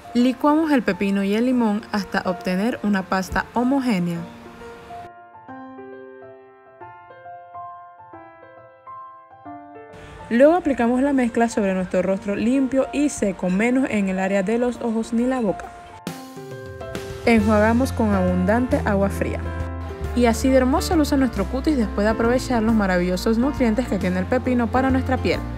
Licuamos el pepino y el limón hasta obtener una pasta homogénea. Luego aplicamos la mezcla sobre nuestro rostro limpio y seco, menos en el área de los ojos ni la boca. Enjuagamos con abundante agua fría. Y así de hermoso luce nuestro cutis después de aprovechar los maravillosos nutrientes que tiene el pepino para nuestra piel.